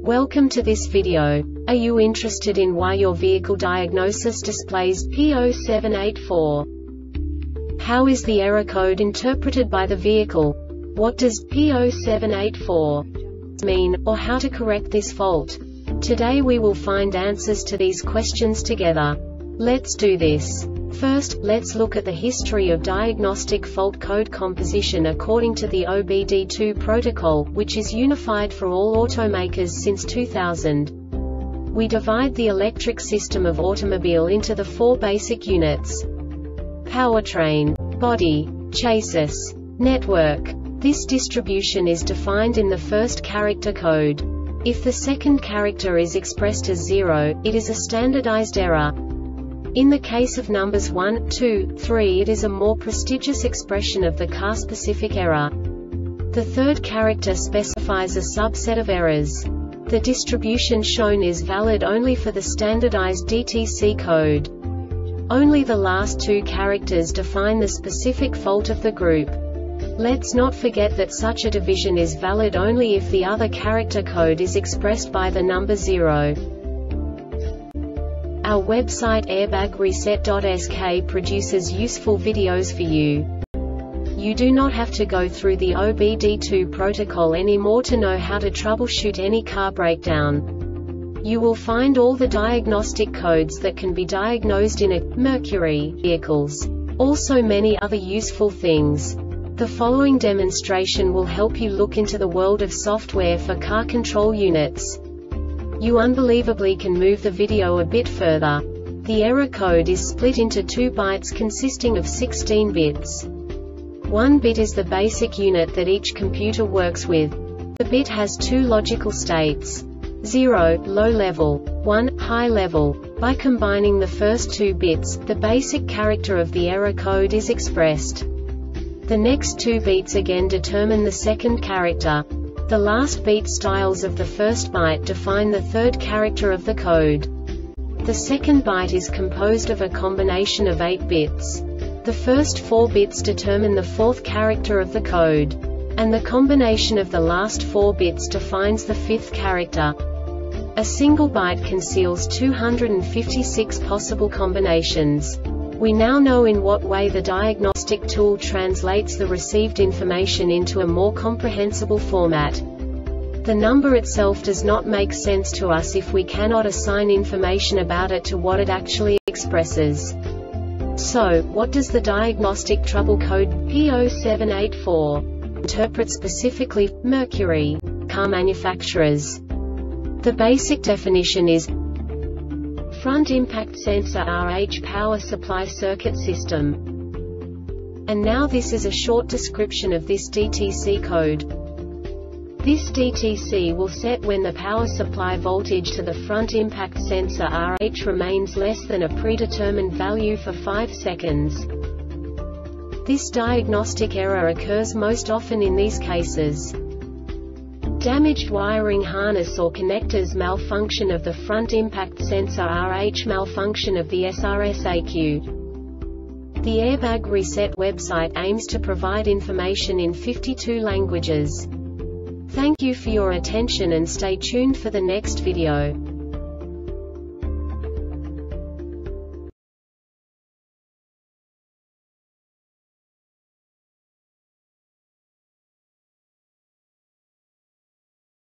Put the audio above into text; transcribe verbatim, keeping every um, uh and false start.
Welcome to this video. Are you interested in why your vehicle diagnosis displays P zero seven eight four? How is the error code interpreted by the vehicle? What does P zero seven eight four mean, or how to correct this fault? Today we will find answers to these questions together. Let's do this. First, let's look at the history of diagnostic fault code composition according to the O B D two protocol, which is unified for all automakers since two thousand. We divide the electric system of automobile into the four basic units: powertrain, body, chassis, network. This distribution is defined in the first character code. If the second character is expressed as zero, it is a standardized error. In the case of numbers one, two, three, it is a more prestigious expression of the car-specific error. The third character specifies a subset of errors. The distribution shown is valid only for the standardized D T C code. Only the last two characters define the specific fault of the group. Let's not forget that such a division is valid only if the other character code is expressed by the number zero. Our website airbag reset dot S K produces useful videos for you. You do not have to go through the O B D two protocol anymore to know how to troubleshoot any car breakdown. You will find all the diagnostic codes that can be diagnosed in a Mercury vehicles. Also many other useful things. The following demonstration will help you look into the world of software for car control units. You unbelievably can move the video a bit further. The error code is split into two bytes consisting of sixteen bits. One bit is the basic unit that each computer works with. The bit has two logical states: zero, low level, one, high level. By combining the first two bits, the basic character of the error code is expressed. The next two beats again determine the second character. The last beat styles of the first byte define the third character of the code. The second byte is composed of a combination of eight bits. The first four bits determine the fourth character of the code. And the combination of the last four bits defines the fifth character. A single byte conceals two hundred fifty-six possible combinations. We now know in what way the diagnostic tool translates the received information into a more comprehensible format. The number itself does not make sense to us if we cannot assign information about it to what it actually expresses. So, what does the diagnostic trouble code P zero seven eight four interpret specifically for Mercury car manufacturers? The basic definition is front impact sensor R H power supply circuit system. And now this is a short description of this D T C code. This D T C will set when the power supply voltage to the front impact sensor R H remains less than a predetermined value for five seconds. This diagnostic error occurs most often in these cases: damaged wiring harness or connectors, malfunction of the front impact sensor R H, malfunction of the S R S A Q. The Airbag Reset website aims to provide information in fifty-two languages. Thank you for your attention and stay tuned for the next video.